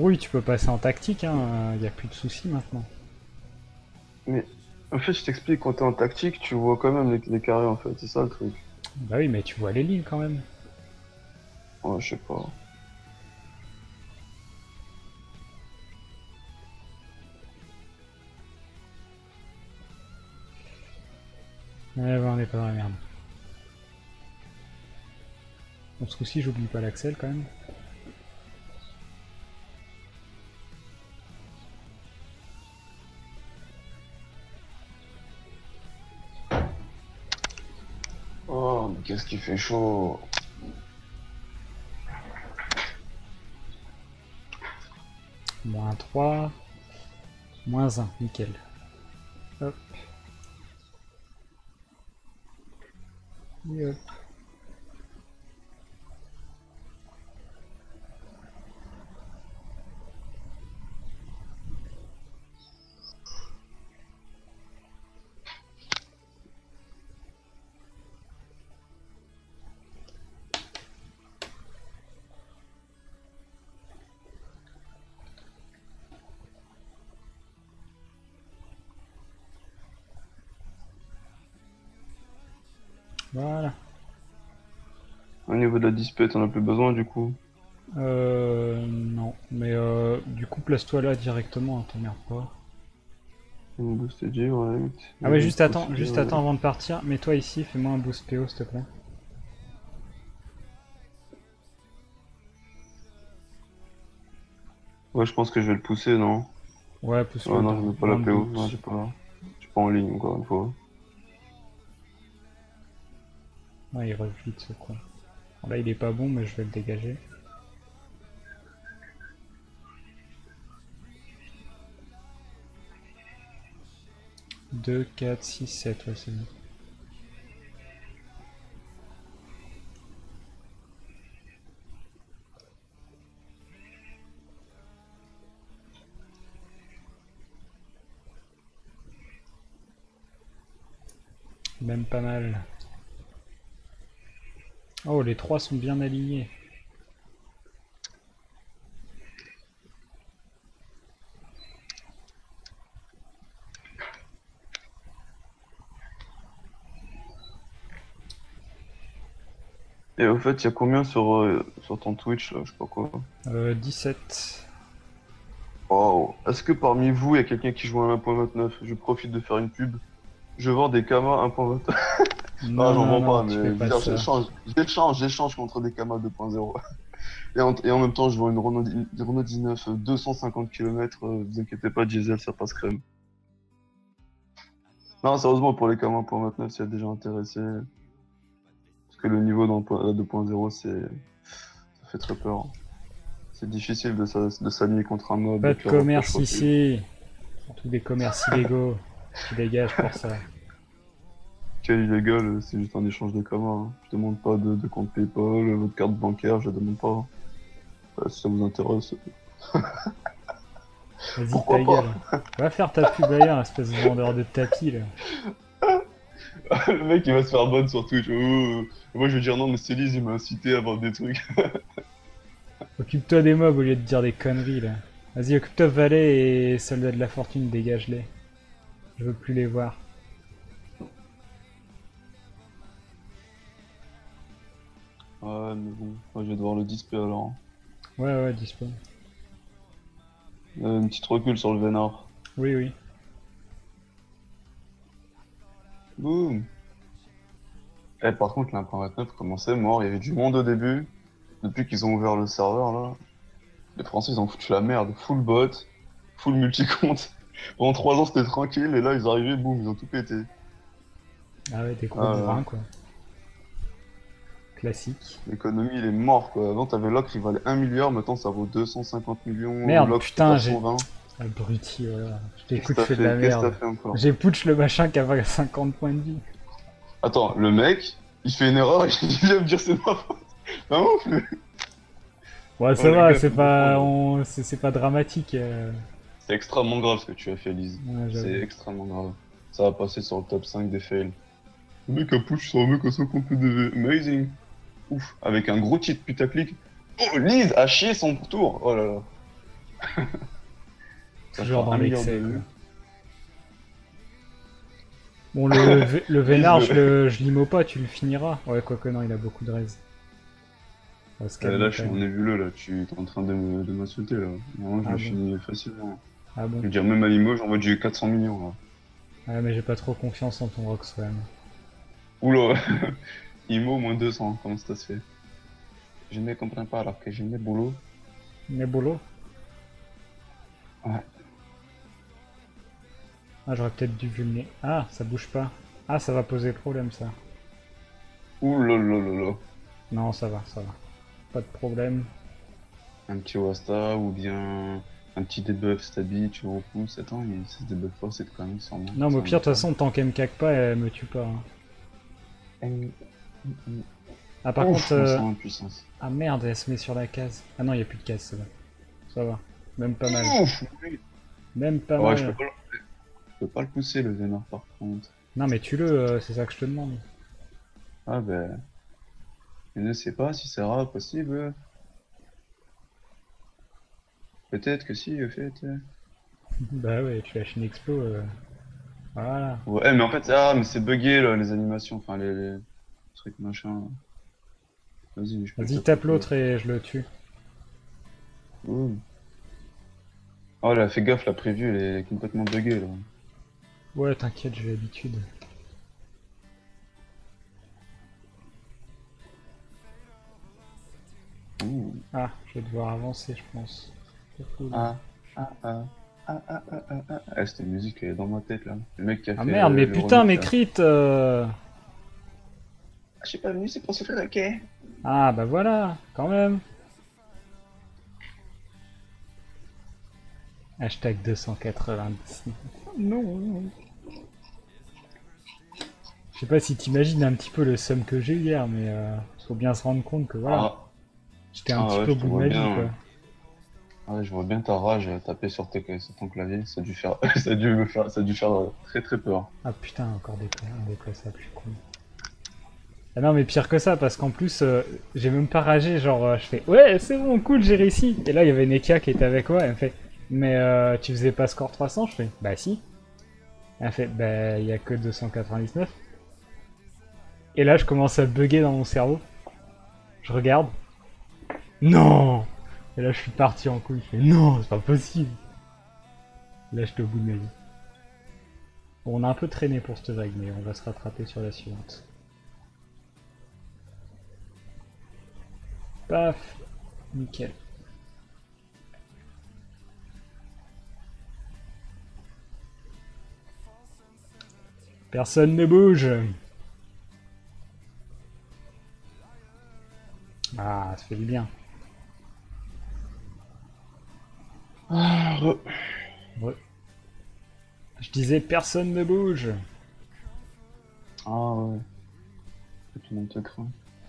rouille, tu peux passer en tactique, hein. Y a plus de soucis maintenant. Mais en fait, je t'explique, quand t'es en tactique, tu vois quand même les carrés en fait, c'est ça le truc. Bah oui, mais tu vois les lignes quand même. Ouais, je sais pas. Ouais, bah, on est pas dans la merde. Bon, ce coup-ci, j'oublie pas l'axel quand même. Oh, mais qu'est-ce qui fait chaud. Moins 3, moins 1, nickel. Hop. Et hop. Voilà. Au niveau de la display, t'en as plus besoin du coup. Non. Mais du coup, place-toi là directement, hein, t'emmerdes pas. Une boost direct. Ah ouais, Une pousse juste attends direct. avant de partir. Mets-toi ici, fais-moi un boost PO, s'il te plaît. Ouais, je pense que je vais le pousser, non? Ouais, Ouais, pousse-le non, je mets pas dans la le PO. Non, doute. j'ai pas en ligne encore une fois. Ouais, il rush vite, ce con. Bon, là, il est pas bon, mais je vais le dégager. 2, 4, 6, 7, ouais, c'est bon. Même pas mal. Oh, les trois sont bien alignés. Et au fait, il y a combien sur ton Twitch, là, je sais pas quoi. 17. Wow. Est-ce que parmi vous, il y a quelqu'un qui joue à 1.29? Je profite de faire une pub. Je vends des Kama 1.29. Non, Non, j'en non, vends non, pas, tu fais mais je veux pas dire, ça. j'échange contre des Kama 2.0. Et en même temps, je vends une Renault 19 250 km. Vous inquiétez pas, diesel, ça passe crème. Non, sérieusement, pour les Kama 1.29, s'il y a déjà intéressé. Parce que le niveau dans la 2.0, ça fait très peur. C'est difficile de s'aligner contre un mob Pas de avec la refresh commerce refuse. ici. Surtout des commerces illégaux. Tu dégages pour ça. Quel illégal, c'est juste un échange de Kama. Hein. Je demande pas de compte PayPal, votre carte bancaire, je demande pas. Si ça vous intéresse, Vas-y, ta pourquoi pas? gueule. Va faire ta pub ailleurs, espèce de vendeur de tapis, là. Le mec, il va se faire ban sur Twitch. Moi, je vais dire non, mais Céline, il m'a incité à vendre des trucs. Occupe-toi des mobs au lieu de dire des conneries, là. Vas-y, occupe-toi Valet et Soldat de la Fortune, dégage-les. Je veux plus les voir. Ouais, mais bon, moi, je vais devoir le display alors. Ouais, ouais, dispo. Une petite recul sur le Vénard. Oui, oui. Boum. Eh, par contre, l'1.29 commençait mort, il y avait du monde au début. Depuis qu'ils ont ouvert le serveur, là, les Français, ils ont foutu la merde. Full bot, full multi-compte. Pendant 3 ans, c'était tranquille, et là, ils arrivaient, boum, ils ont tout pété. Ah ouais, des gros Ah, bourrins, quoi. Classique. l'économie, il est mort, quoi. Avant, t'avais l'ocre, il valait 1 milliard, maintenant, ça vaut 250 millions. Merde, L'ocre, c'était putain, à j'ai... 120. Abruti, voilà. Je Qu'est-ce que t'écoute, je t'as fais de la fait? Qu'est-ce que t'as merde. fait encore? J'ai putsch le machin qui a 50 points de vie. Attends, le mec, il fait une erreur, il vient me dire c'est de ma faute. Pas ouf, lui. Ouais, Oh, ça les va, gars, c'est faut comprendre, pas... là. C'est pas dramatique. C'est extrêmement grave ce que tu as fait, Lise. Ouais, C'est j'avoue. extrêmement grave. Ça va passer sur le top 5 des fails. Le mec a push sur un mec à 50 PDV. Amazing. Ouf. Avec un gros titre putaclic. Oh, Lise a chié son tour. Oh là là. Ça Toujours fera dans 1 milliard de l'excès, quoi. vues. Bon, le Please, vénard, je l'imo pas, tu le finiras. Ouais, quoique non, il a beaucoup de raise. On va se calmer Là, je quand suis en même. nébuleux, là. Tu es en train de m'insulter, là. Moi, je Ah le bon? finis facilement. Ah bon? Je veux dire, même à Limoges, j'envoie du 400 millions, là. Ouais, mais j'ai pas trop confiance en ton Roxwan. Oula, IMO moins 200, comment ça se fait? Je ne comprends pas alors que j'ai mes boulots. Nebolo? Ouais. Ah, j'aurais peut-être dû vulner. Ah, ça bouge pas. Ah, ça va poser problème, ça. Ouh là là là là. Non, ça va, ça va. Pas de problème. Un petit Wasta ou bien un petit debuff stabi, tu le repousses. Attends, il se debuff pas cette connerie sûrement. Non, mais au Ça pire, de toute m'étonne. façon, tant qu'elle me caque pas, elle me tue pas, hein. Ah, par contre... Ouf, on sent l'impuissance. Ah merde, elle se met sur la case. Ah non, il a plus de case, c'est bon. Ça va. Même pas mal. Ouf, oui. Même pas Ouais, mal. je peux pas le pousser le vénard par contre. Non, mais tue-le, c'est ça que je te demande. Ah ben, je ne sais pas si c'est rare possible. Peut-être que si, au fait. Bah ouais, tu lâches une explo. Voilà. Ouais, mais en fait, ah, mais c'est bugué là, les animations, enfin les trucs machin. Vas-y, je peux Vas-y, te tape couper. l'autre et je le tue. Ouh. Oh là, fais gaffe, la prévue, elle est complètement buggée là. Ouais, t'inquiète, j'ai l'habitude. Ouh. Ah, je vais devoir avancer, je pense. C'est cool. Ah, ah, ah, ah, ah, ah, ah, ah. Ah, cette musique, elle est dans ma tête là. Le mec qui a Ah fait merde, mais le putain, remix mes là. crits Ah, je suis pas venu, c'est pour se faire hacker. Ah bah voilà, quand même. Hashtag 290. Non. Je sais pas si t'imagines un petit peu le seum que j'ai eu hier, mais faut bien se rendre compte que voilà, Ah, j'étais un ah petit ouais, peu au je te bout de vois ma vie, quoi. bien. Ah ouais, je vois bien ta rage taper sur, sur ton clavier. Ça a dû faire, ça a dû me faire, ça a dû faire très très peur. Ah putain, encore un déplaçable, je suis con. Ah non, mais pire que ça, parce qu'en plus, j'ai même pas ragé, genre, je fais ouais, c'est bon, cool, j'ai réussi. Et là, il y avait Nekia qui était avec moi, elle me fait mais tu faisais pas score 300? Je fais bah si. Elle fait bah il y a que 299. Et là, je commence à bugger dans mon cerveau. Je regarde. Non. Et là, je suis parti en couille. Je fais non, c'est pas possible. Là, j'étais au bout de ma vie. Bon, on a un peu traîné pour cette vague, mais on va se rattraper sur la suivante. Paf. Nickel. Personne ne bouge. Ah, ça fait du bien. Ah, Ouais. Je disais personne ne bouge. ah ouais, tout le monde te craint.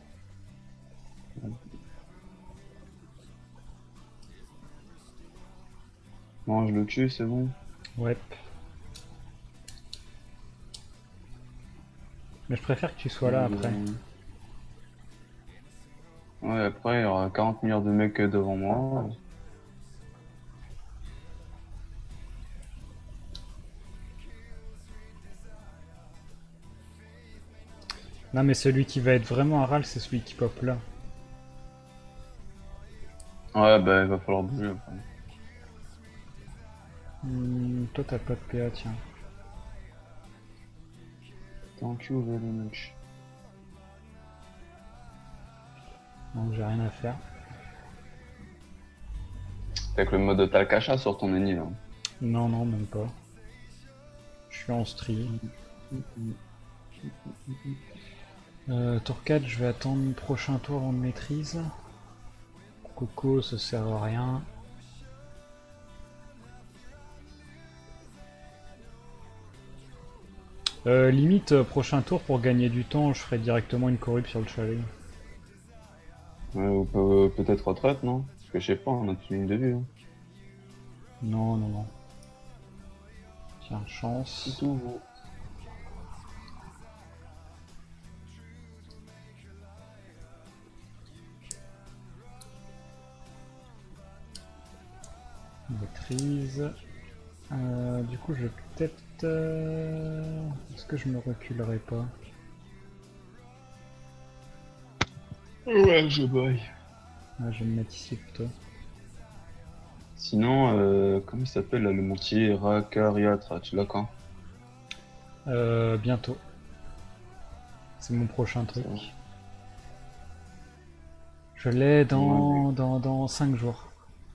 Non, je le tue, c'est bon. Ouais. Mais je préfère que tu sois là après. Ouais, après, il y aura 40 milliards de mecs devant moi. Non, mais celui qui va être vraiment à râle, c'est celui qui pop là. Ouais, bah, il va falloir bouger après. Toi, t'as pas de PA, tiens. Thank you very much. Donc, j'ai rien à faire. T'as avec le mode Talcacha sur ton ennemi là. Non, non, même pas. Je suis en stream. Tour 4, je vais attendre le prochain tour avant de maîtrise. Coco, ça sert à rien. Limite, prochain tour, pour gagner du temps, je ferai directement une corrupte sur le chalet. Ouais, ou peut-être retraite, non? Parce que je sais pas, on a une ligne de vue. Hein. Non, non, non. Tiens, C'est chance. tout. Bon. Maîtrise. Du coup, je vais peut-être... Est-ce que je me reculerai pas? Ouais, je baille. Ah, je vais me mettre ici plutôt. Sinon, comment il s'appelle là, le montier Rakariatra, tu l'as quand? Bientôt. C'est mon prochain truc. Ça va. Je l'ai Ouais, mais dans 5 jours.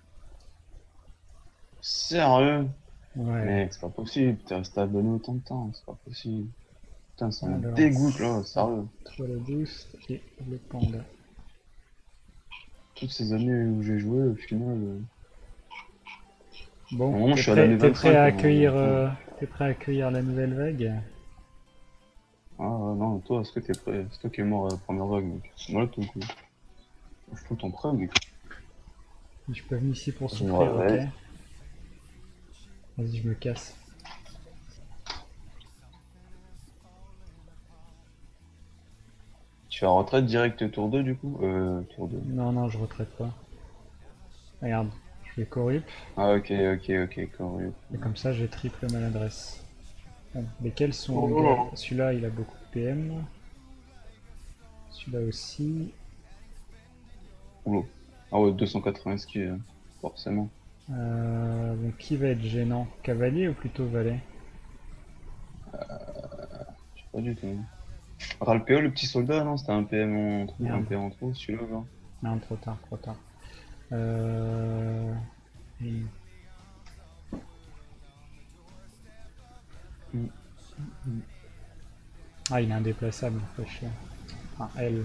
sérieux? Ouais. Mec, c'est pas possible, t'es resté abonné autant de temps, c'est pas possible. Putain, ça me Alors, dégoûte là, sérieux. toi le boost et le panda. Toutes ces années où j'ai joué, au final. Bon, Normalement, je suis à l'année t'es prêt 25 à hein, accueillir, attends. t'es prêt à accueillir la nouvelle vague? Ah non, toi, est-ce que t'es prêt? C'est toi qui es mort à la première vague, mec. Moi, tout le coup. Je suis tout le temps prêt, mec. Je suis pas venu ici pour Je me souffrir, ok? réveille. Vas-y, je me casse. Tu fais en retraite direct tour 2 du coup? Tour 2. Non, non, je retraite pas. Regarde, je fais corrup, Ah, ok, correct. et comme ça j'ai triple maladresse. Bon, lesquels sont Oh là engagés? là. Celui-là, il a beaucoup de PM. Celui-là aussi. Oula. Ah ouais, 280 skis, forcément. Bon, qui va être gênant? Cavalier ou plutôt valet? Je sais pas du tout. Ralpeo, le petit soldat, non? C'était un PM en trou, un Merde, PM en trou, celui-là, genre. non, trop tard, trop tard. Euh... hmm. Mm, mm. Ah, il est indéplaçable, fait chier. Ah, elle.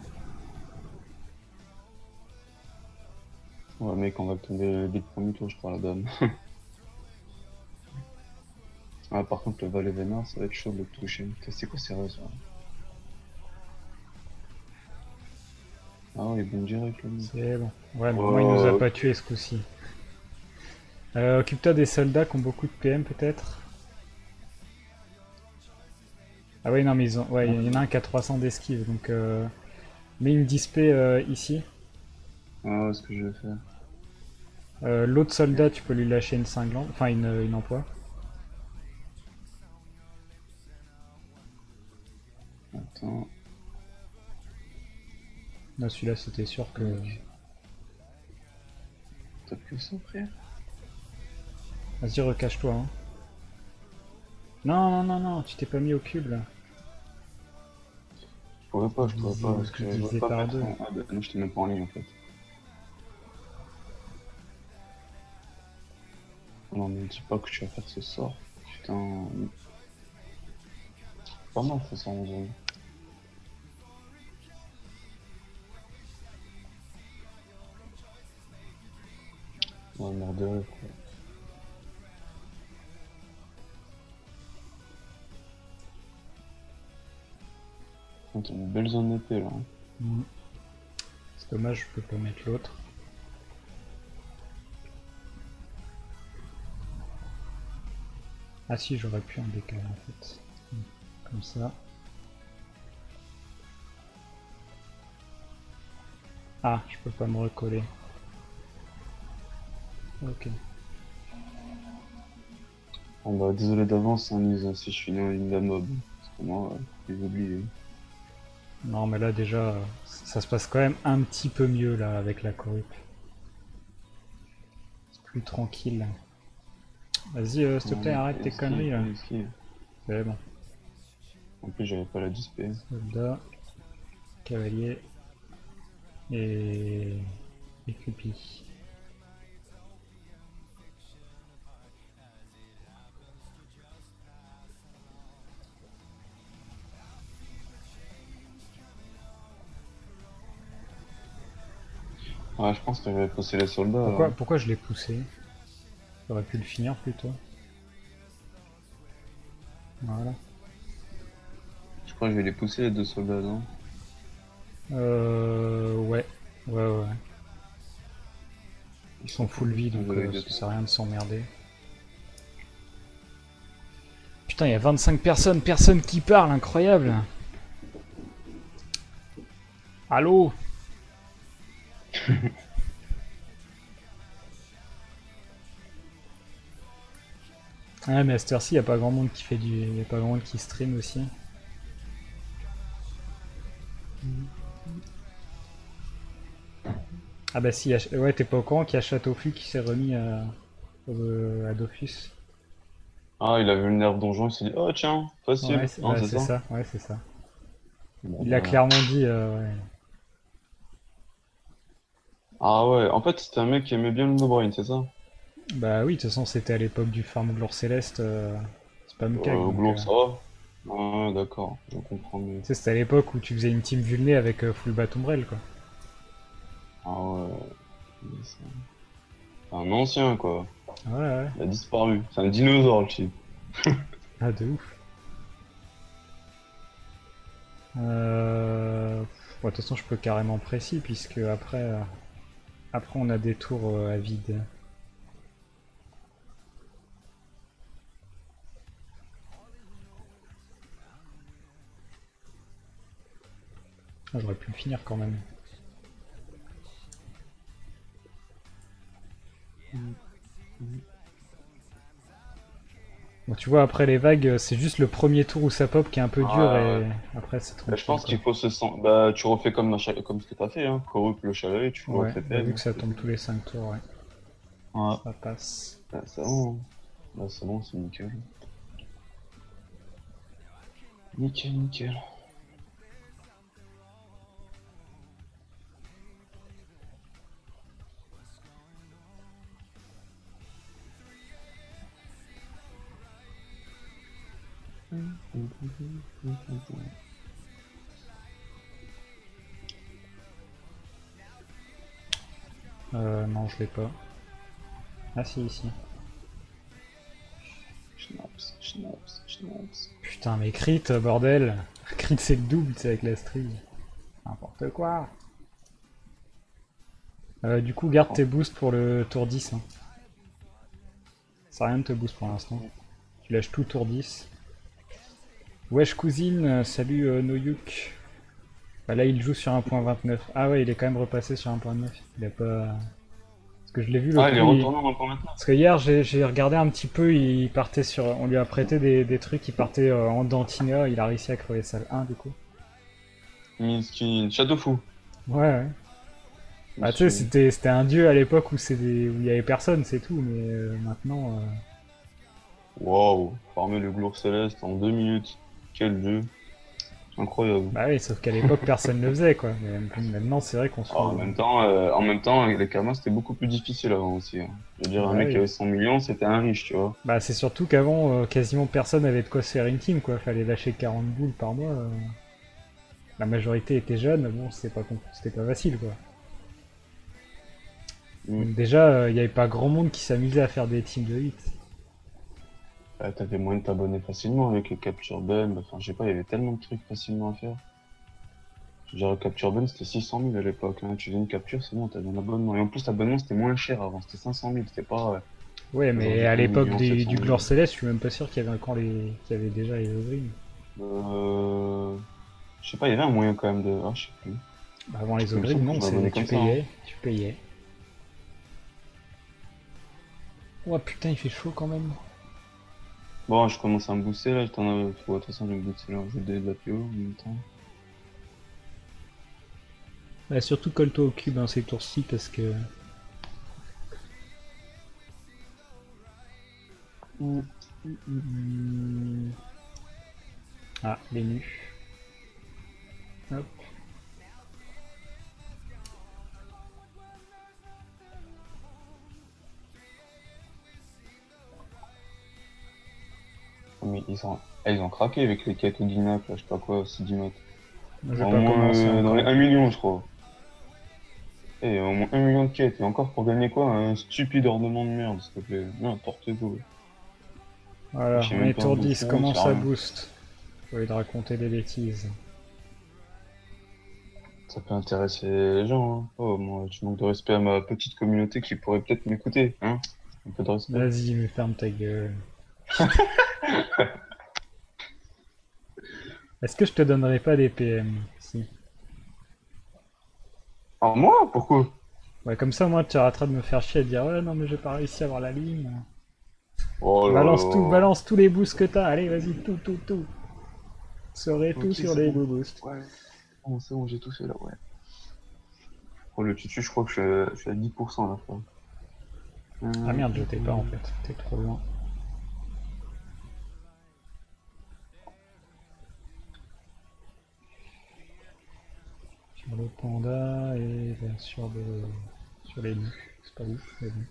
Ouais, mec, on va tomber dès le premier tour, je crois, la dame. Ah, par contre, le valet vénard, ça va être chaud de le toucher. Putain, c'est quoi ces races, là? Ah ouais, il est bon direct, là, mec. C'est bon. Ouais, mais au moins il nous a Oh, pas tué ce coup-ci. Occupe-toi des soldats qui ont beaucoup de PM peut-être. Ah oui, non, mais ils ont... Ouais, il y en a un qui a 300 d'esquive, donc... Mets une dispé ici. ah, ce que je vais faire. L'autre soldat, tu peux lui lâcher une cinglante, enfin une emploi. Attends. Là, celui-là, c'était sûr que... Ok. T'as plus ça, frère? Vas-y, recache-toi, hein. Non, non, non, non, tu t'es pas mis au cube, là. Je pourrais pas, parce que je Divisé veux pas par mettre deux. en... Ah bah non, je t'ai même pas en ligne, en fait. Non, mais dis pas que tu vas faire ce sort. Putain... Pas mal, ça, 111 ans. Ouais, mort de rêve, quoi. Oh, t'as une belle zone d'épée, là. Mm. C'est dommage, je peux pas mettre l'autre. Ah si, j'aurais pu en décaler, en fait. Comme ça. Ah, je peux pas me recoller. Ok. Bon bah désolé d'avance hein, Nise, si je finis en ligne de mob. Parce que moi, j'ai oublié. Non, mais là, déjà, ça se passe quand même un petit peu mieux, là, avec la corrup. C'est plus tranquille. Vas-y, s'il te plaît, arrête tes conneries, là. Esquive. C'est bon. En plus j'avais pas la dispé. Soldat, cavalier et Cupid. Ouais, je pense que j'avais poussé les soldats. Pourquoi je l'ai poussé? J'aurais pu le finir plutôt. Voilà. Je crois que je vais les pousser les deux soldats, non? Ouais. Ouais, ouais. Ils sont full vie, donc Avec ça deux sert à rien de s'emmerder. Putain, il y a 25 personnes, personne qui parle, incroyable. Allô? Ouais, mais à cette heure-ci, y a pas grand monde qui fait du. Y a pas grand monde qui stream aussi. Ah bah si, ouais, t'es pas au courant qu'il y a Châteaufu qui s'est remis à Dofus. Ah, il a vu le nerf donjon, il s'est dit, oh tiens, Ouais, facile. Non, bah, c'est c'est ça? ça, ouais, c'est ça. Bon, Il l'a bah. clairement dit, ouais. Ah ouais, en fait, c'était un mec qui aimait bien le no-brain, c'est ça? Bah oui, de toute façon, c'était à l'époque du Farm Glour Céleste, Spamcag, donc... Glour, ça va? Ah, d'accord, je comprends mieux. Tu sais, c'était à l'époque où tu faisais une team vulnée avec full Batombrel, quoi. Ah ouais, c'est un ancien, quoi. Ouais, ouais. Il a disparu. C'est un dinosaure, le type. Ah, de ouf. Bon, de toute façon, je peux carrément précis, puisque après on a des tours à vide. Ah, j'aurais pu le finir quand même. Bon, tu vois, après les vagues, c'est juste le premier tour où ça pop qui est un peu dur, Ah ouais. et après c'est Bah, je tranquille, pense quoi. qu'il faut se sentir. Bah, tu refais comme, comme ce que t'as fait, hein. Corrupt le chalet, tu le Ouais, refais bah, PM, vu hein, que ça c'est tombe tout. tous les 5 tours, ouais, Ouais. ça passe. Bah, c'est bon, hein. Bah, c'est bon, c'est nickel. Nickel, nickel. Non, je l'ai pas. Ah si, ici. Schnaps, schnaps, schnaps. Putain, mais crit, bordel. Crit c'est le double, c'est avec la string. N'importe quoi. Du coup, garde Oh. tes boosts pour le tour 10. Hein. Ça a rien de te boost pour l'instant. Tu lâches tout tour 10. Wesh cousine, salut Noyuk. Bah là il joue sur 1.29. Ah ouais, il est quand même repassé sur 1.9. Il a pas... Parce que je l'ai vu Ah, l'autre il est coup, retourné en encore maintenant. Parce que hier j'ai regardé un petit peu, il partait sur... On lui a prêté des trucs, il partait en Dantina, il a réussi à crever salle 1 du coup. Miskin. Shadowfou. Ouais, ouais. Bah tu sais, Monsieur. c'était un dieu à l'époque où où il y avait personne, c'est tout, mais maintenant... Waouh. Farmer le glour céleste en 2 minutes. Quel jeu. Incroyable. Bah oui, sauf qu'à l'époque personne ne le faisait quoi. Mais maintenant c'est vrai qu'on se Alors, fout... en même temps, les Kamas, c'était beaucoup plus difficile avant aussi, hein. Je veux dire, un Bah mec qui oui. avait 100 millions, c'était un riche, tu vois. Bah c'est surtout qu'avant, quasiment personne avait de quoi se faire une team quoi. Fallait lâcher 40 boules par mois. La majorité était jeune, bon c'était pas facile quoi. Mm. Donc déjà, il n'y avait pas grand monde qui s'amusait à faire des teams de 8. T'avais moyen de t'abonner facilement avec le Capture Bun. Enfin, je sais pas, il y avait tellement de trucs facilement à faire. Je veux dire, le Capture Bun, c'était 600 000 à l'époque, hein. Tu faisais une capture, c'est bon, t'avais un abonnement. Et en plus, l'abonnement, c'était moins cher avant, c'était 500 000, c'était pas Ouais, mais aujourd'hui à 1 l'époque million 700 du 000. Glor Céleste, je suis même pas sûr qu'il y avait encore qu'il y avait déjà les Ogreen. Euh... Je sais pas, il y avait un moyen quand même de... Ah, je sais plus. Bah, avant les Il me Ogreen, semble que non, je m'abonnais tu comme ça, hein. payais, tu payais. Oh putain, il fait chaud quand même. Bon, je commence à me booster là, de toute façon, je vais me booster là, je vais de la PO en même temps. Bah, surtout colle-toi au cube hein, ces tours-ci parce que... Hmm. Ah, les nus. Hop. Mais ils ont craqué avec les quêtes Audinac, là, je sais pas quoi, 6 Dinat. Moi, j'ai Au pas moins commencé dans les encore. 1 million, je crois. Et au moins 1 million de quêtes. Et encore pour gagner quoi? Un stupide ornement de merde, s'il te plaît. N'importe quoi. Voilà, Je sais on même est pas tour un 10, bouffon, comment c'est ça rien. booste? Au lieu de raconter des bêtises. Ça peut intéresser les gens, hein. Oh, moi, tu manques de respect à ma petite communauté qui pourrait peut-être m'écouter, hein? Un peu de respect. Vas-y, mais ferme ta gueule. Est-ce que je te donnerai pas des PM? Si. Alors moi? Pourquoi? Ouais, comme ça, moi, tu arrêteras de me faire chier et de dire ouais, non, mais j'ai pas réussi à avoir la ligne. Oh là là. Balance tous les boosts que t'as. Allez, vas-y, tout. Serai tout Ok, sur c'est les bon. boosts. Ouais. Bon, c'est bon, j'ai tout fait là, ouais. Oh, le tutu, je crois que je suis à 10% là, quoi. Ah merde, je t'ai pas en fait. T'es trop loin. Sur le panda et bien sûr sur les loups. C'est pas ouf, mais bon.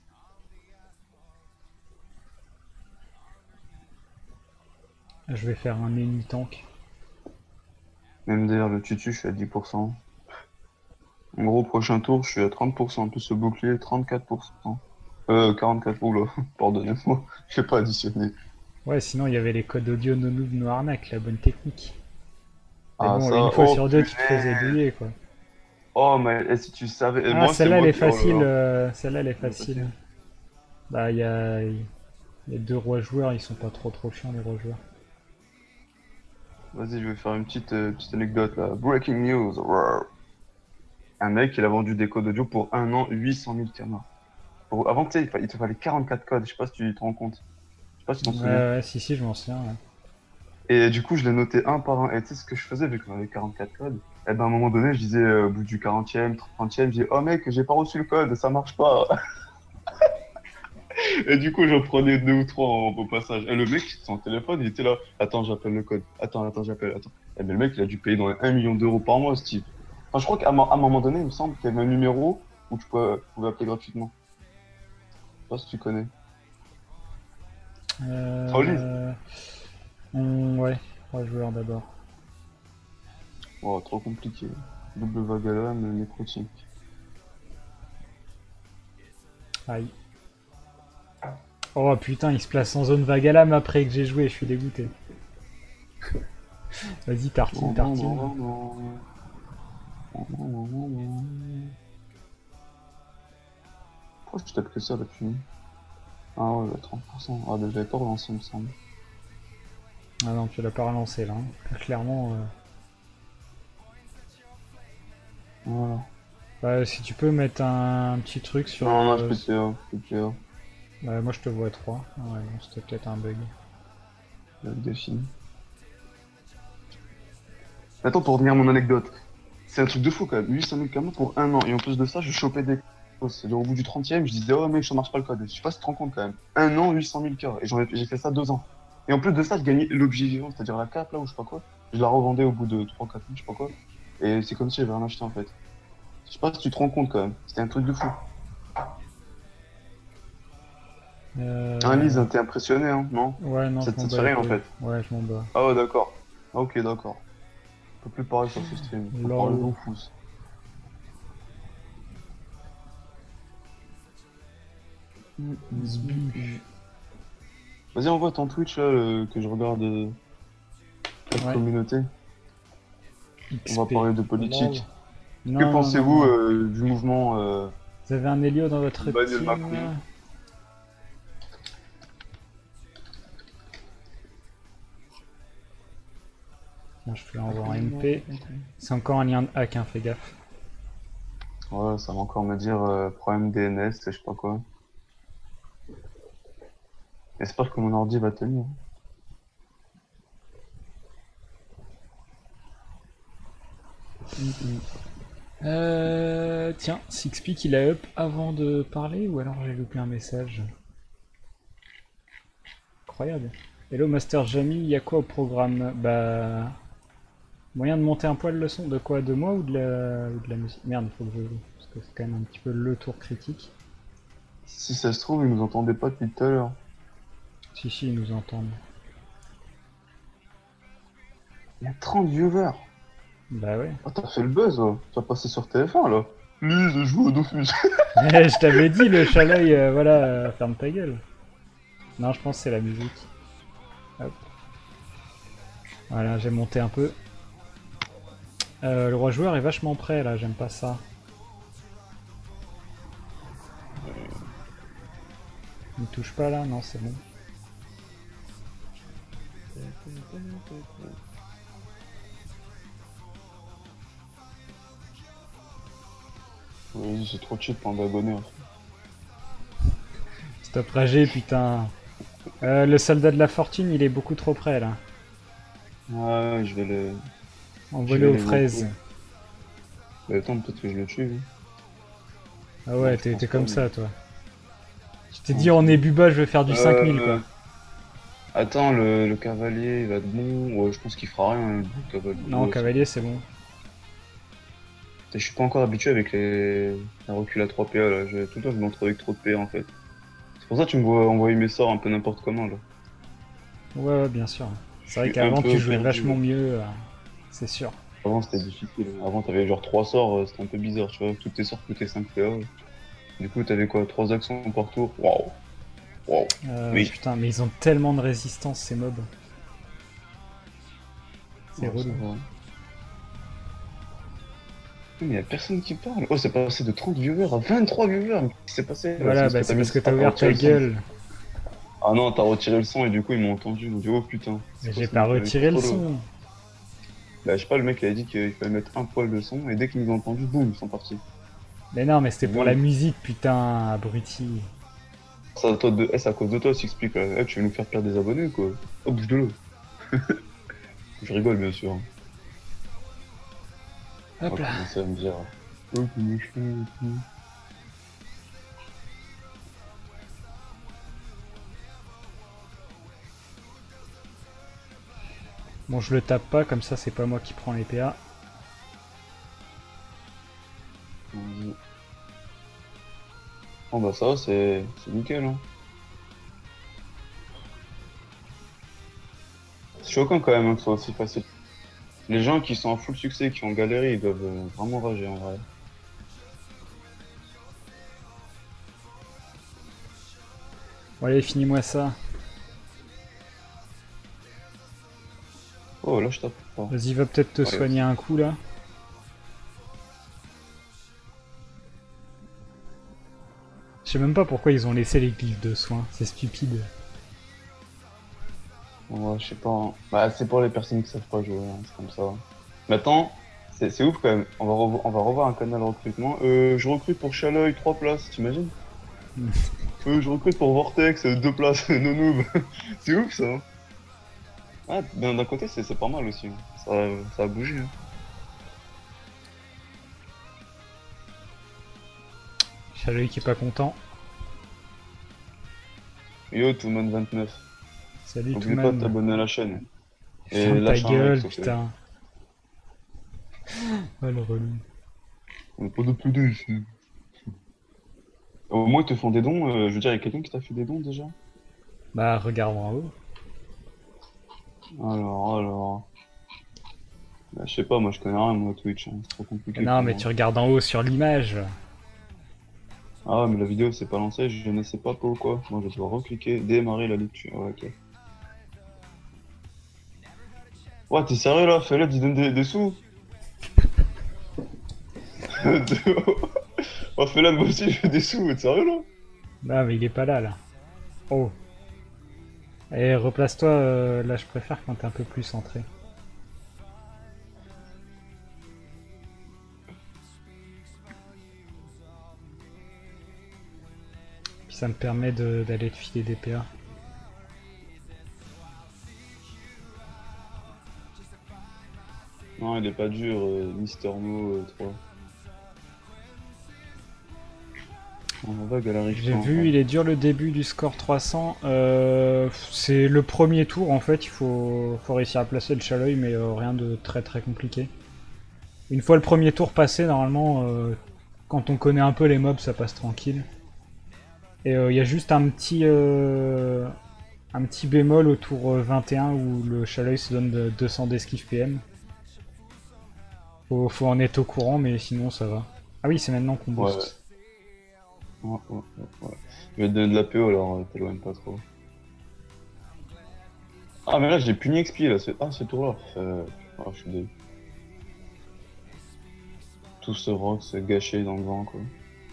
Je vais faire un ennemi tank. Même d'ailleurs, le tutu, je suis à 10%. En gros, prochain tour, je suis à 30%, plus ce bouclier, 34%. 44, oula, pardonnez-moi, je n'ai pas additionné. Ouais, sinon il y avait les codes audio no noob no arnaque, la bonne technique. Mais Ah, bon, ça, une fois oh sur deux, tu te faisais punaise! douiller quoi. Oh, mais et si tu savais, et Ah, moi, c'est celle-là elle moi est qui, oh là facile. là, Celle-là elle est c'est facile. facile. Bah, il y a deux rois joueurs, ils sont pas trop chiants les rois joueurs. Vas-y, je vais faire une petite anecdote là. Breaking news. Roar. Un mec, il a vendu des codes audio pour 1 an, 800 000 canards. Avant, tu sais, il te fallait 44 codes, je sais pas si tu te rends compte. Je sais pas si tu t'en Ouais, souviens. ouais, si, je m'en souviens. Ouais. Et du coup, je les notais un par un. Et tu sais ce que je faisais vu qu'on avait 44 codes? Et ben à un moment donné, je disais au bout du 40e, 30e, je disais, oh mec, j'ai pas reçu le code, ça marche pas. Et du coup, j'en prenais deux ou trois au passage. Et le mec, son téléphone, il était là. Attends, j'appelle le code. Attends, j'appelle. Attends. Et ben le mec, il a dû payer dans les 1 million d'euros par mois, ce type. Enfin, je crois qu'à à un moment donné, il me semble qu'il y avait un numéro où tu pouvais appeler gratuitement. Je sais pas si tu connais. Solide. Euh... Ouais, rois joueurs d'abord. Oh, trop compliqué. Double vagalame, nécrotique. Aïe. Oh putain, il se place en zone vague à lame après que j'ai joué, je suis dégoûté. Vas-y, Non, tartine, non, non, tartine. non, non. Non, non, non, non, non. Pourquoi je tape que ça là-dessus? Ah ouais, 30%. Ah, ben je l'avais pas relancé, il me semble. Ah non, tu l'as pas relancé là. Hein. Clairement. Voilà. Bah, si tu peux mettre un petit truc sur. Non, non, je peux te dire, je peux te dire. Ouais, moi je te vois 3. Ah ouais, bon, c'était peut-être un bug. Le défi. Attends, pour revenir à mon anecdote. C'est un truc de fou quand même. 800 000 camions pour 1 an. Et en plus de ça, je chopais des causes. C'est-à-dire au bout du 30e, je disais, oh mec, ça marche pas le code. Je sais pas si tu te rends compte quand même. 1 an, 800 000 cas. Et j'ai fait ça 2 ans. Et en plus de ça, je gagnais l'objet vivant, c'est-à-dire la cape là ou je sais pas quoi. Je la revendais au bout de 3 4 mois, je sais pas quoi. Et c'est comme si j'avais rien acheté en fait. Je sais pas si tu te rends compte quand même. C'était un truc de fou. Hein, Lise, Euh... t'es impressionné, hein, non? Ouais, non, je Ça m'en te bats fait les rien en couilles. fait. Ouais, je m'en bats. Ah ouais, d'accord. Ah, ok, d'accord. On peut plus parler sur ce stream. Faut parler LOL. au pouce. Zbu. Vas-y, envoie ton Twitch là, que je regarde la Ouais, communauté. On va XP. parler de LOL. politique. Que Non, non, non, pensez-vous non. du mouvement Vous avez un Helio dans votre Emmanuel team? Macron? Tiens, je te l'envoie en MP. C'est encore un lien de hack, hein, fais gaffe. Ouais, ça va encore me dire problème DNS, je sais pas quoi. J'espère que mon ordi va tenir. Tiens, Sixpeak il a up avant de parler ou alors j'ai loupé un message? Incroyable. Hello Master Jamie, y a quoi au programme? Bah. Moyen de monter un poil le son? De quoi? De moi ou de la musique? Merde, il faut que je joue. Parce que c'est quand même un petit peu le tour critique. Si ça se trouve, ils nous entendaient pas depuis tout à l'heure. Si, ils nous entendent. Il y a 30 viewers. Bah ouais. Oh, t'as fait le buzz, là. Tu vas passer sur TF1, là. Lise, je joue au Dofus. Je t'avais dit, le chat-l'œil, voilà, ferme ta gueule. Non, je pense que c'est la musique. Hop. Voilà, j'ai monté un peu. Le roi joueur est vachement près là, j'aime pas ça. Il me touche pas là? Non, c'est bon. Vas-y, c'est trop cheap pour un abonné. En fait. Stop ragé, putain. Le soldat de la fortune, il est beaucoup trop près là. Ouais, je Envolé vais aux les fraises. voco. Bah, attends, peut-être que je le tue. Hein. Ah Non, ouais, je t'es pense pas, comme mais... ça, toi. Je t'ai Non, dit, c'est en bon. Ebuba, je vais faire du 5000, quoi. Attends, le cavalier, il va être bon. Ouais, je pense qu'il fera rien, le cavalier. Non, Ouais, ça cavalier, va. c'est bon. Je suis pas encore habitué avec les reculs à 3 PA là. Tout le temps, je me retrouve avec trop de PA en fait. C'est pour ça que tu me vois envoyer mes sorts un peu n'importe comment là. Ouais, ouais, bien sûr. Je C'est vrai suis un qu'avant, tu peu jouais perdu vachement là. mieux, c'est sûr. Avant, c'était difficile. Avant, t'avais genre 3 sorts, c'était un peu bizarre, tu vois. Tous tes sorts coûtaient 5 PA. Du coup, t'avais quoi? 3 actions par tour? Waouh! Waouh! Oui. Putain, mais ils ont tellement de résistance, ces mobs. C'est Ouais, ça relou. va. Mais y a personne qui parle. Oh, c'est passé de 30 viewers à 23 viewers. Mais qu'est-ce qui s'est passé là? C'est Voilà, parce bah que t'as c'est mis parce que Ah, t'as t'as ouvert retiré ta le son. gueule. Ah non, t'as retiré le son et du coup, ils m'ont entendu. Ils m'ont dit, oh putain, c'est Mais quoi j'ai ce pas mec là? Il est retiré le trop loin. son. Bah, je sais pas, le mec il a dit qu'il fallait mettre un poil de son, et dès qu'ils nous ont entendu, boum, ils sont partis. Mais non, mais c'était pour la Boum. musique, putain, abruti. C'est à cause de toi, s'explique. Eh, tu veux nous faire perdre des abonnés, quoi. Oh, bouge de l'eau. Je rigole, bien sûr. On Hop va là. commencer à me dire. Oh, c'est méchant et tout. Bon, je le tape pas, comme ça, c'est pas moi qui prends les PA. Vas-y. Oh, bah, ça, c'est nickel, hein. C'est choquant quand même hein, que ce soit aussi facile. Les gens qui sont en full succès, qui ont galéré, ils doivent vraiment rager en vrai. Bon, allez, finis-moi ça. Oh, là, je tape pas. Vas-y, va peut-être te Ouais, soigner un coup, là. Je sais même pas pourquoi ils ont laissé les glyphes de soins, c'est stupide. ouais, je sais pas. Hein. Bah, c'est pour les personnes qui savent pas jouer, hein, c'est comme ça. Maintenant, c'est ouf quand même. On va revoir un canal recrutement. Je recrute pour Chaloy 3 places, t'imagines? Je recrute pour Vortex 2 places, no noob. C'est ouf ça. Hein. Ah, d'un côté, c'est pas mal aussi. Hein. Ça a bougé. Hein. Chaloy qui est pas content. Yo, Touman29. Salut tout N'oublie pas de man. t'abonner à la chaîne. Et Ferme ta lâche un like, gueule, s'il te plaît. putain. Oh le relou. On n'a pas de PD ici. Au moins, ils te font des dons. Je veux dire, il y a quelqu'un qui t'a fait des dons déjà? Bah, regarde en haut. Alors. Bah, je sais pas, moi je connais rien, moi, Twitch. Hein. C'est trop Mais compliqué non, pour mais moi. tu regardes en haut sur l'image. Ah, mais la vidéo c'est pas lancée, je ne sais pas pourquoi. Moi je dois recliquer, démarrer la lecture. Ouais, ok. Ouais, t'es sérieux là? Fais-le, dis donne des sous. Oh, fais-le, moi aussi je veux des sous, t'es sérieux là? Bah, mais il est pas là, là. Oh. Et replace-toi, là je préfère quand t'es un peu plus centré. Puis ça me permet d'aller te filer des PA. Non, il est pas dur, Mister Mo 3. On va qu'elle arrive J'ai pas vu, encore. il est dur le début du score 300. C'est le premier tour en fait, il faut réussir à placer le Chaloy, mais rien de très très compliqué. Une fois le premier tour passé, normalement, quand on connaît un peu les mobs, ça passe tranquille. Et il y a juste un petit bémol au tour 21 où le Chaloy se donne de 200 d'esquive PM. Faut en être au courant, mais sinon ça va. Ah oui, c'est maintenant qu'on Ouais, ouais, booste. ouais. Je vais te donner de la PO alors, t'éloigne pas trop. Ah, mais là j'ai puni XP là, ce tour-là. Ah, je suis désolé. Tout ce rock se gâché dans le vent quoi.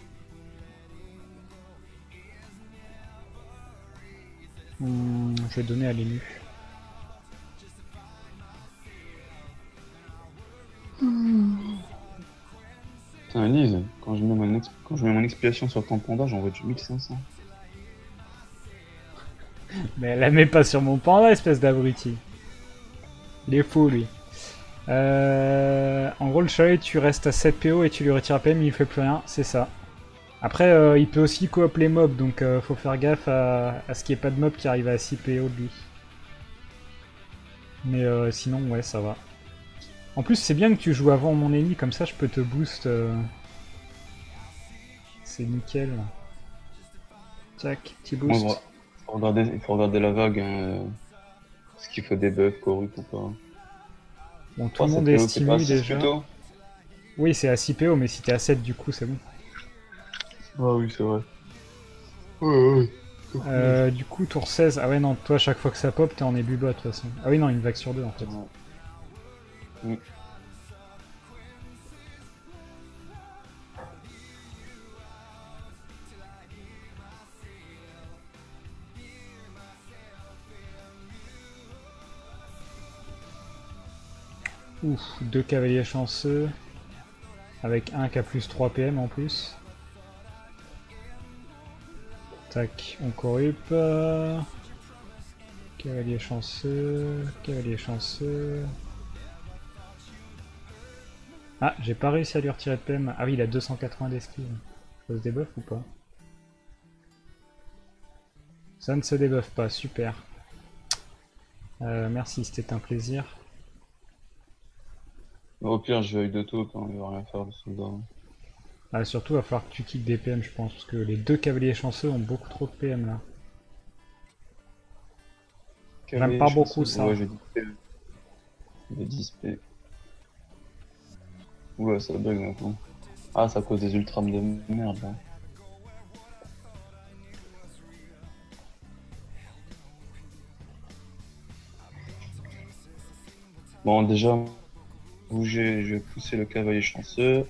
Je vais donner à l'élu. Putain, Elise, quand je mets mon expiation sur ton panda, j'envoie du 1500. Mais la met pas sur mon panda, espèce d'abruti. Il est fou, lui. En gros, le chalet, tu restes à 7 PO et tu lui retires PM, il fait plus rien, c'est ça. Après, il peut aussi coop les mobs, donc faut faire gaffe à ce qu'il n'y ait pas de mob qui arrive à 6 PO de lui. Mais sinon, ouais, ça va. En plus, c'est bien que tu joues avant mon ennemi, comme ça je peux te boost. C'est nickel. Tac, petit Moi, boost. il faut regarder la vague, hein, est-ce qu'il faut des buffs, Corrup ou pas. Bon, tout Oh, le c'est monde est PO qui est pas à stimu 6 déjà. plutôt. Oui, c'est à 6 PO, mais si t'es à 7 du coup, c'est bon. Ah oui, c'est vrai. Ouais, ouais. Du coup, tour 16. Ah ouais, non, toi, chaque fois que ça pop, t'es en ébubot de toute façon. Ah oui, non, une vague sur deux en fait. Ouais. Mm. Ouf, deux cavaliers chanceux. Avec un qui a plus 3 PM en plus. Tac, on corrup. Cavalier chanceux. Cavalier chanceux. Ah, j'ai pas réussi à lui retirer de PM. Ah oui, il a 280 d'esquive. Ça se débuffe ou pas? Ça ne se débuffe pas, super. Merci, c'était un plaisir. Au pire, je vais avec de tout quand il va rien faire le soldat. Ah, surtout, il va falloir que tu kicks des PM, je pense, parce que les deux cavaliers chanceux ont beaucoup trop de PM là. J'aime Cavalier pas beaucoup chanceux. ça. Ouais, j'ai 10 P. J'ai 10 P. Ouais, ça bug maintenant. Ah, c'est à cause des ultrams de merde là. Bon, déjà, bouger, je vais pousser le cavalier chanceux.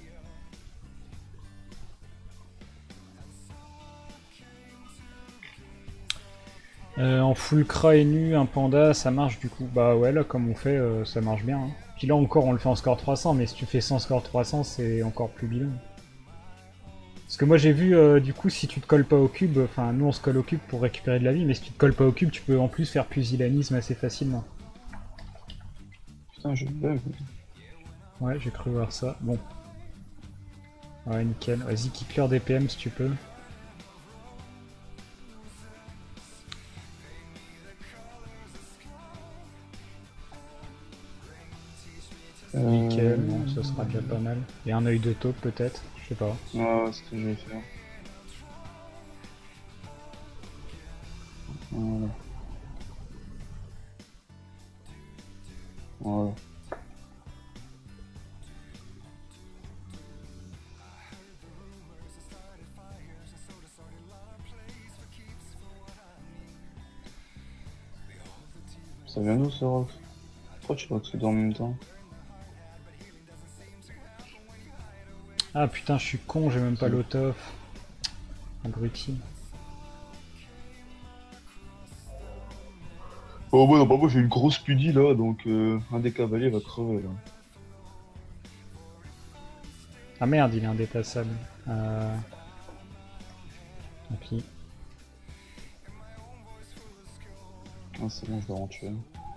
En full cra et nu, un panda, ça marche du coup. Bah ouais, là, comme on fait, ça marche bien. Hein. Puis là encore, on le fait en score 300, mais si tu fais sans score 300, c'est encore plus bidon. Parce que moi j'ai vu, du coup, si tu te colles pas au cube, enfin nous on se colle au cube pour récupérer de la vie, mais si tu te colles pas au cube, tu peux en plus faire pusillanisme assez facilement. Putain, je bug. Ouais, j'ai cru voir ça. Bon. Ouais, nickel. Vas-y, kick leur DPM si tu peux. Nickel, bon, ça sera déjà pas mal. Et un œil de taupe peut-être, je sais pas. Ouais, c'est ce que je vais faire. Voilà. Voilà. Ça vient d'où ce rock? Pourquoi tu rock en même temps? Ah putain, je suis con, j'ai même pas l'autof. Abruti. Oh ouais, non, bah moi j'ai une grosse pudie là, donc un des cavaliers va crever là. Ah merde, il est indépassable. Tant pis. Ah c'est bon, je vais en tuer.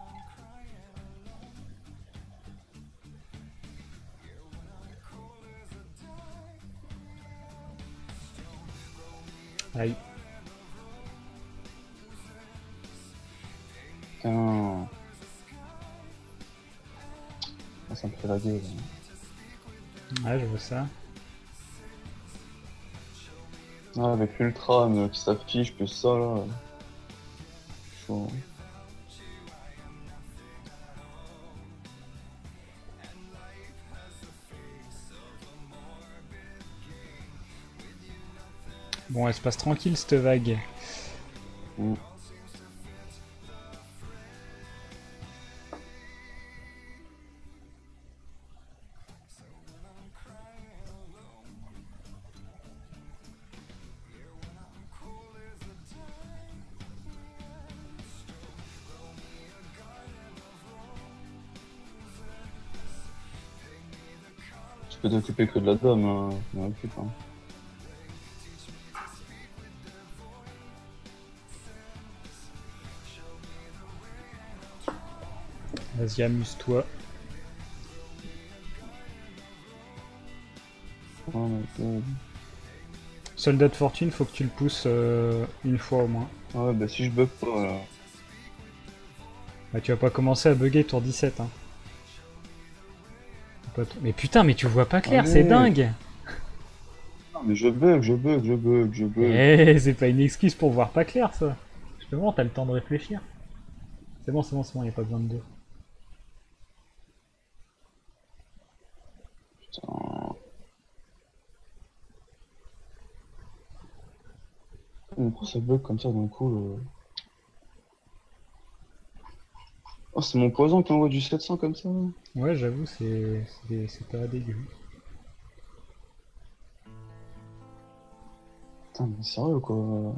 Aïe. Putain. Ah, ça me fait la gueule. Hein. Ouais, je vois ça. Ah, avec l'ultra qui s'affiche, plus ça là. Chaud. Bon, elle se passe tranquille cette vague. Mm. Tu peux t'occuper que de la dame, ouais, putain. Vas-y, amuse-toi. Oh my god. Soldat de fortune, faut que tu le pousses une fois au moins. Ouais, bah si je bug pas là. Bah, tu vas pas commencer à bugger tour 17, hein. Mais putain, mais tu vois pas clair, c'est Allez! dingue! Non, mais je bug, je bug, je bug, je bug. Eh, c'est pas une excuse pour voir pas clair, ça. Justement, t'as le temps de réfléchir. C'est bon, c'est bon, c'est bon, y a pas besoin de deux. Putain. Mais pourquoi ça bug comme ça d'un coup Oh, c'est mon poison qui envoie du 700 comme ça là. Ouais, j'avoue, c'est pas dégueu. Putain, mais sérieux quoi.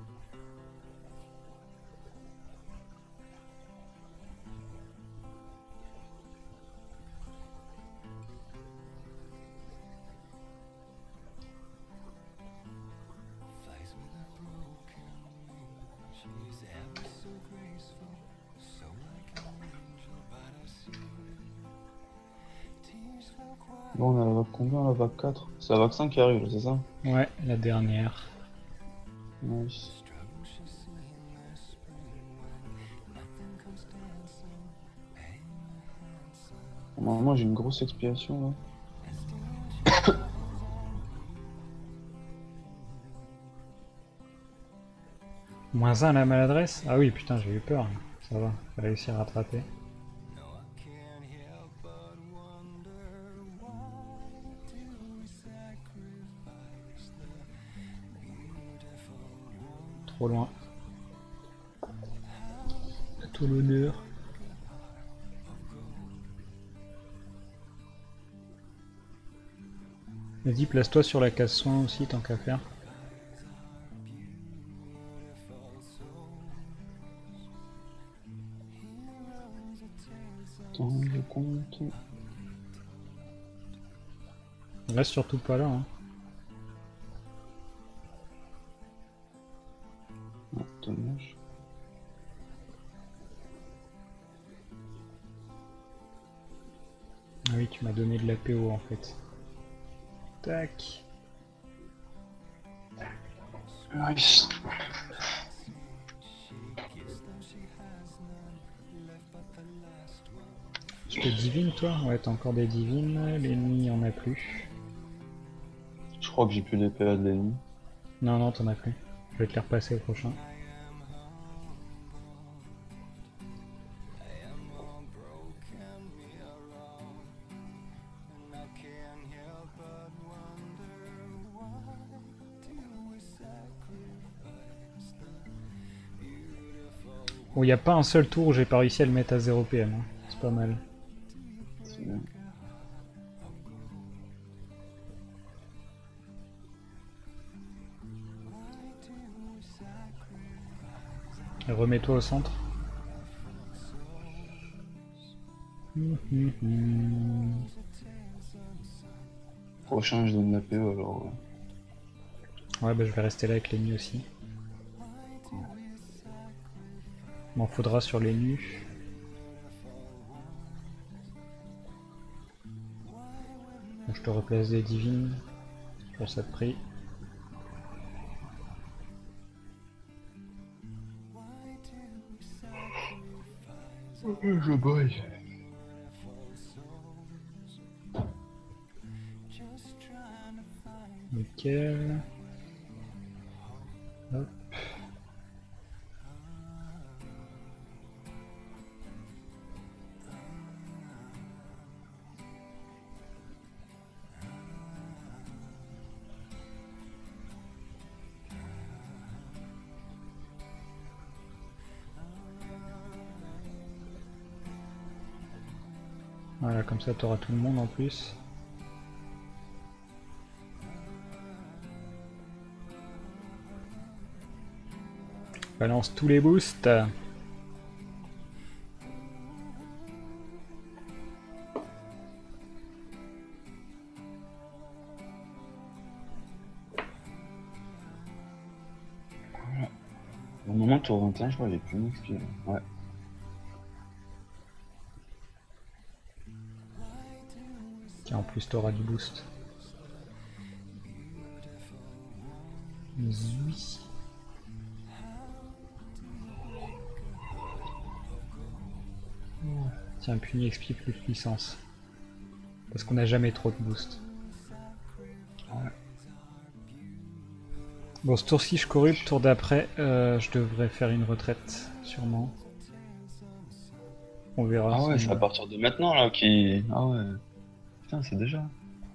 Bon, on a la vague combien? La vague 4? C'est la vague 5 qui arrive, c'est ça? Ouais, la dernière. Nice. Normalement, j'ai une grosse expiation là. -1 à la maladresse? Ah oui, putain, j'ai eu peur. Ça va, j'ai réussi à rattraper. Trop loin. À tout l'honneur. Vas-y, place-toi sur la case soin aussi, tant qu'à faire. Attends, je compte. Reste surtout pas là, hein. Ah, dommage. Ah oui, tu m'as donné de la PO en fait. Tac. Nice. Tu te divines toi? Ouais, t'as encore des divines. L'ennemi, en a plus. Je crois que j'ai plus d'épée à de l'ennemi. Non, non, t'en as plus. Je vais te les repasser au prochain. Bon, il n'y a pas un seul tour où j'ai pas réussi à le mettre à 0 PM. Hein. C'est pas mal. C'est bien. Remets-toi au centre. Prochain, je donne la PO alors. Ouais, bah je vais rester là avec l'ennemi aussi. M'en faudra sur les nus. Donc je te replace des divines. Pour ça de prix. Je baille. Nickel. Hop. Voilà, comme ça tu auras tout le monde en plus. Balance tous les boosts. Au moment tour 21, je crois, j'ai plus d'XP. Ouais. Tiens, en plus t'auras du boost. Zui. Tiens, puni XP plus puissance. Parce qu'on n'a jamais trop de boost. Ouais. Bon, ce tour-ci je corrupte, tour d'après, je devrais faire une retraite, sûrement. On verra. Ah ouais, si c'est à partir de maintenant là qui. Ah ouais. Putain, c'est déjà.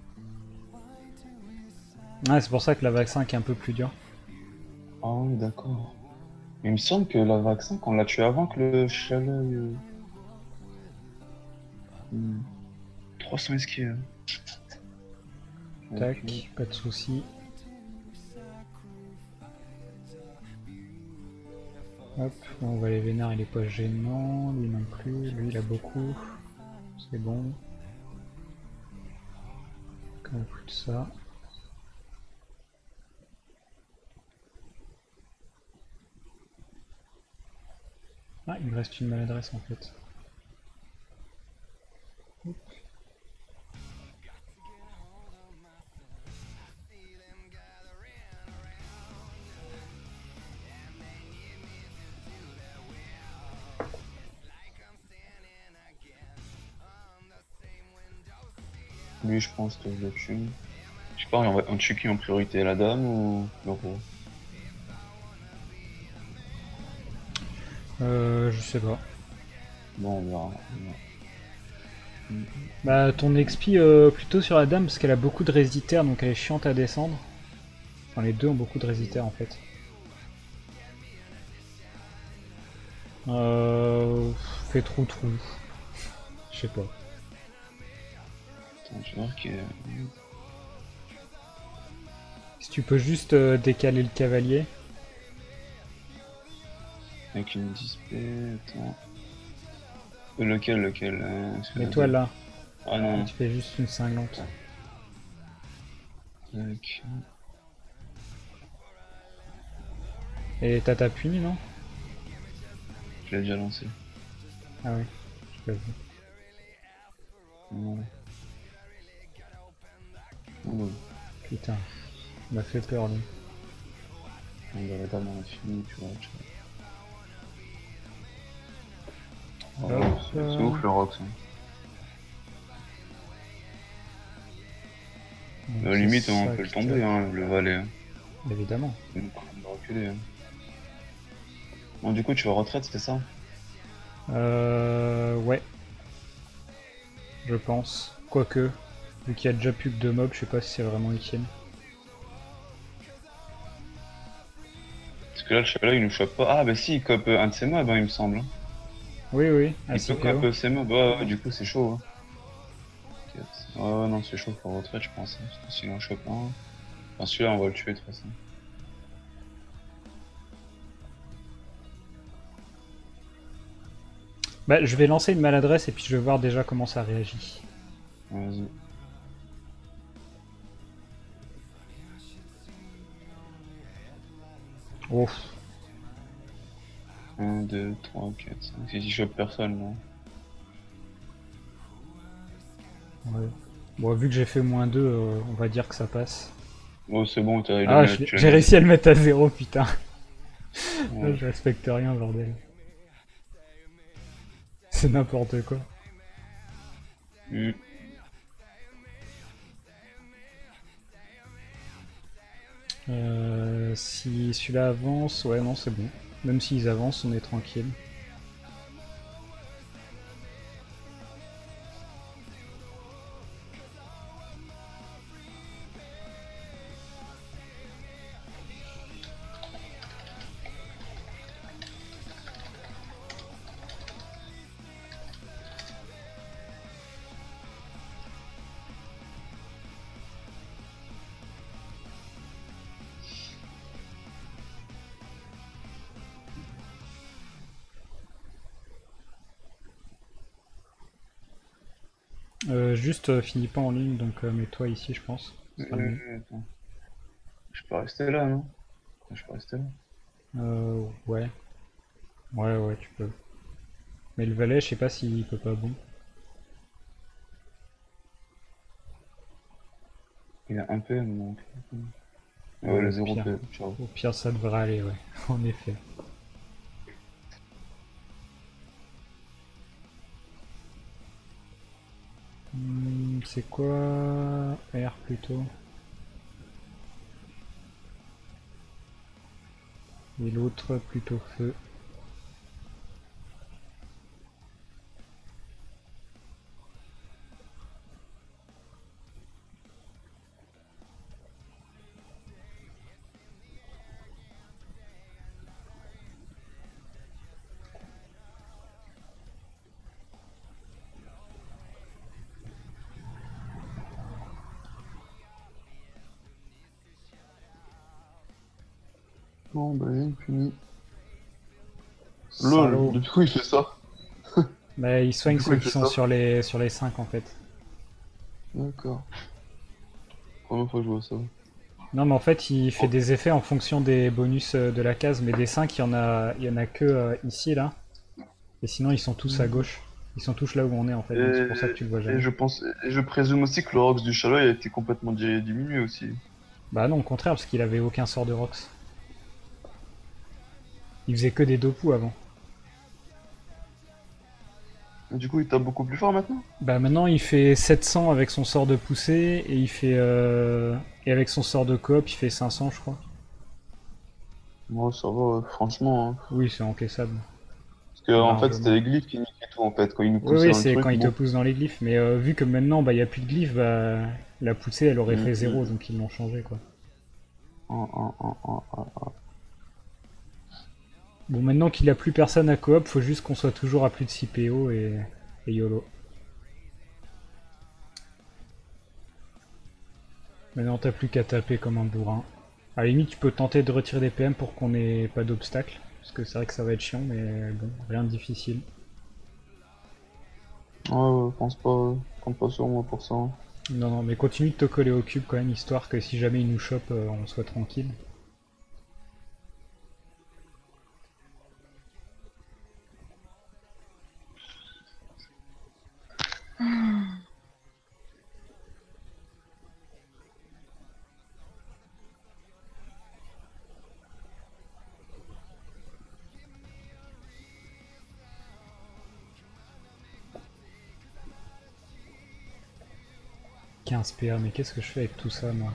Ouais, c'est pour ça que la vague 5 est un peu plus dure. Ah oui, d'accord. Il me semble que la vaccin, qu'on l'a tué avant que le chalet. 300 esquives. Tac, Ok. pas de soucis. Hop, bon, on va les vénères, il est pas gênant, lui non plus, lui il a beaucoup. C'est bon. On fout ça. Ah, il me reste une maladresse en fait. Lui, je pense que je le tue. Je sais pas, on tue qui en priorité, la dame ou le roi? Je sais pas. Bon, on verra. Bah, ton XP plutôt sur la dame parce qu'elle a beaucoup de résiditaires donc elle est chiante à descendre. Enfin, les deux ont beaucoup de résiditaires en fait. Fais trou. Je sais pas. Attends, je vais voir qu'il est. Si tu peux juste décaler le cavalier. Avec une display, attends. Lequel c'est la L'étoile dame. là. Ah non, Tu fais juste une cinglante. tac. Et t'as puni non? Je l'ai déjà lancé. Ah oui, je pas vu. Voilà. Oh, Putain, il m'a fait peur lui. la dame on a fini, tu vois. Hop, Oh, c'est ouf le Rox. Hein. donc À la c'est limite, on ça peut le qui tomber, hein, le valet. Hein. Évidemment. Il nous permet de reculer. Hein. Bon, du coup, tu vas retraite, c'était ça? Ouais, je pense. Quoique, vu qu'il y a déjà plus que 2 mobs, je sais pas si c'est vraiment utile. Parce que là, le chalet, il nous chope pas. Ah, bah si, il cope un de ses mobs, hein, il me semble. Hein. Oui, Il peut ACPO. cop ses mobs. Ouais, du coup, c'est chaud. Hein. Ouais, non, c'est chaud pour retraite, je pense. Hein, parce que s'il en chope un. Enfin, celui-là, on va le tuer de toute façon. Bah, je vais lancer une maladresse et puis je vais voir déjà comment ça réagit. Vas-y. Ouf. 1, 2, 3, 4, 5. Si il chope personne, non. Ouais. Bon, vu que j'ai fait -2, on va dire que ça passe. Oh, c'est bon, tu Ah, l'as j'ai mis. réussi à le mettre à 0, putain. Ouais. Je respecte rien, bordel. C'est n'importe quoi. Hmm. Si celui-là avance, ouais, non, c'est bon. Même s'ils avancent, on est tranquille. Juste, finis pas en ligne, donc mets-toi ici, je pense. Ce sera le mieux. Attends. Je peux rester là, non? Je peux rester là. Ouais. Ouais, tu peux. Mais le valet, je sais pas s'il peut pas bon. Il a un PM donc. Ouais, Ouais, le au 0 pire. PM, ciao. Au pire, ça devrait aller, ouais. En effet. C'est quoi R plutôt? Et l'autre plutôt feu. Bon, bah, j'ai puni. LOL, Salaud. depuis quand il fait ça? Bah, il soigne Depuis quand ceux il qui fait sont ça? sur les 5 en fait. D'accord. Première fois que je vois ça. Non, mais en fait, il fait Oh. des effets en fonction des bonus de la case, mais des 5 il y en a que ici, là. Et sinon, ils sont tous à gauche. Ils sont tous là où on est, en fait, donc c'est pour ça que tu le vois Et jamais. je pense, et je présume aussi que le Rox du Chaloy a été complètement diminué aussi. Bah non, au contraire, parce qu'il avait aucun sort de Rox. Il faisait que des Dopu avant. Et du coup, il tape beaucoup plus fort maintenant? Bah maintenant, il fait 700 avec son sort de poussée, et il fait... Et avec son sort de coop, il fait 500, je crois. Moi, ça va, franchement, hein. Oui, c'est encaissable, Parce que, en fait, c'était largement. les glyphes qui niquaient tout, en fait. Quand ils nous Oui, poussaient oui, dans le c'est quand truc, il te bon. pousse dans les glyphes, mais vu que maintenant, bah, il n'y a plus de glyphes, bah, la poussée, elle aurait Hum, fait zéro, hum. donc ils l'ont changé, quoi. Ah. Bon, maintenant qu'il n'y a plus personne à coop, faut juste qu'on soit toujours à plus de 6 PO et YOLO. Maintenant, t'as plus qu'à taper comme un bourrin. À la limite, tu peux tenter de retirer des PM pour qu'on ait pas d'obstacles. Parce que c'est vrai que ça va être chiant, mais bon, rien de difficile. Ouais, compte pas sur moi pour ça. Non, non, mais continue de te coller au cube quand même, histoire que si jamais il nous chope, on soit tranquille. « 15 PA, mais qu'est-ce que je fais avec tout ça, moi?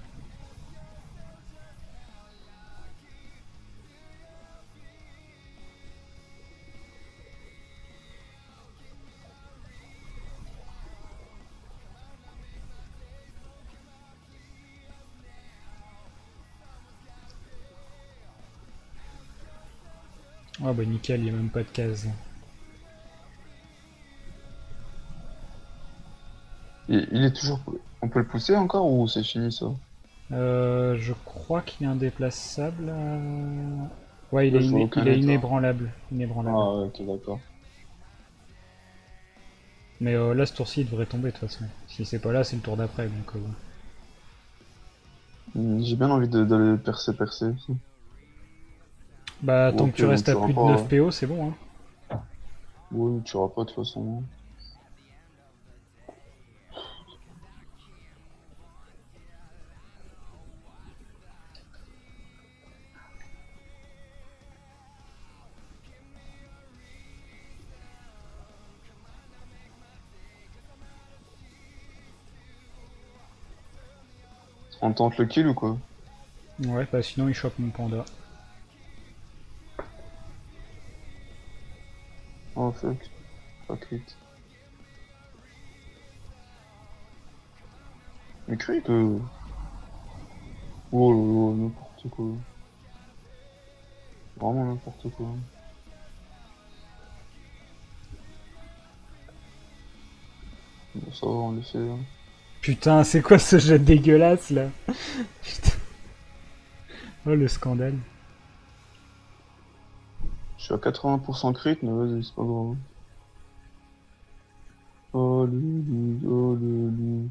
Oh bah nickel, il n'y a même pas de case. Il est toujours. On peut le pousser encore ou c'est fini ça? Je crois qu'il est indéplaçable. Ouais, Là, je vois aucun il est état. inébranlable. Ah, Inébranlable. ouais, ok, d'accord. Mais là, ce tour-ci, il devrait tomber de toute façon. Si c'est pas là, c'est le tour d'après. Donc, J'ai bien envie d'aller percer. bah, Ou au tant que tu pire, on restes à tuera plus de pas. 9 PO, c'est bon, hein. Oui, on tuera pas de toute façon. On tente le kill ou quoi? Ouais, bah sinon, il chope mon panda. Oh fuck, pas crit. Mais crit Oh là là, n'importe quoi. Vraiment n'importe quoi. Bon, ça va, on le fait, hein. Putain, c'est quoi ce jet dégueulasse là? Putain. Oh le scandale. Je suis à 80% crit, mais vas-y, c'est pas grave. Oh le loup, oh le loup.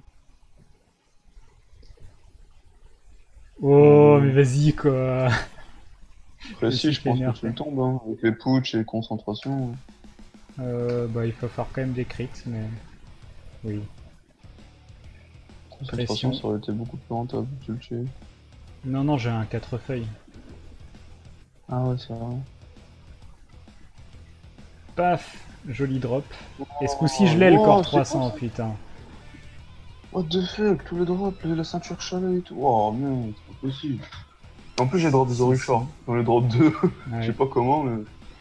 Oh, mais vas-y quoi. Après, si, Qu'est-ce je qui pense que t'énerve? tu le tombes, hein, avec les putsch et les concentrations. Bah, il faut faire quand même des crits, mais oui. De toute Pression. façon, ça aurait été beaucoup plus rentable de le tuer. Non, non, j'ai un 4 feuilles. Ah ouais, c'est vrai. Paf, joli drop. Et ce coup-ci, je l'ai le corps 300, putain. What the fuck, tous les drops, la ceinture chalet et tout. Oh merde, c'est pas possible. En plus, j'ai drop des Si, Orifort. si. Dans les drops 2. Ouais. Je sais pas comment, mais.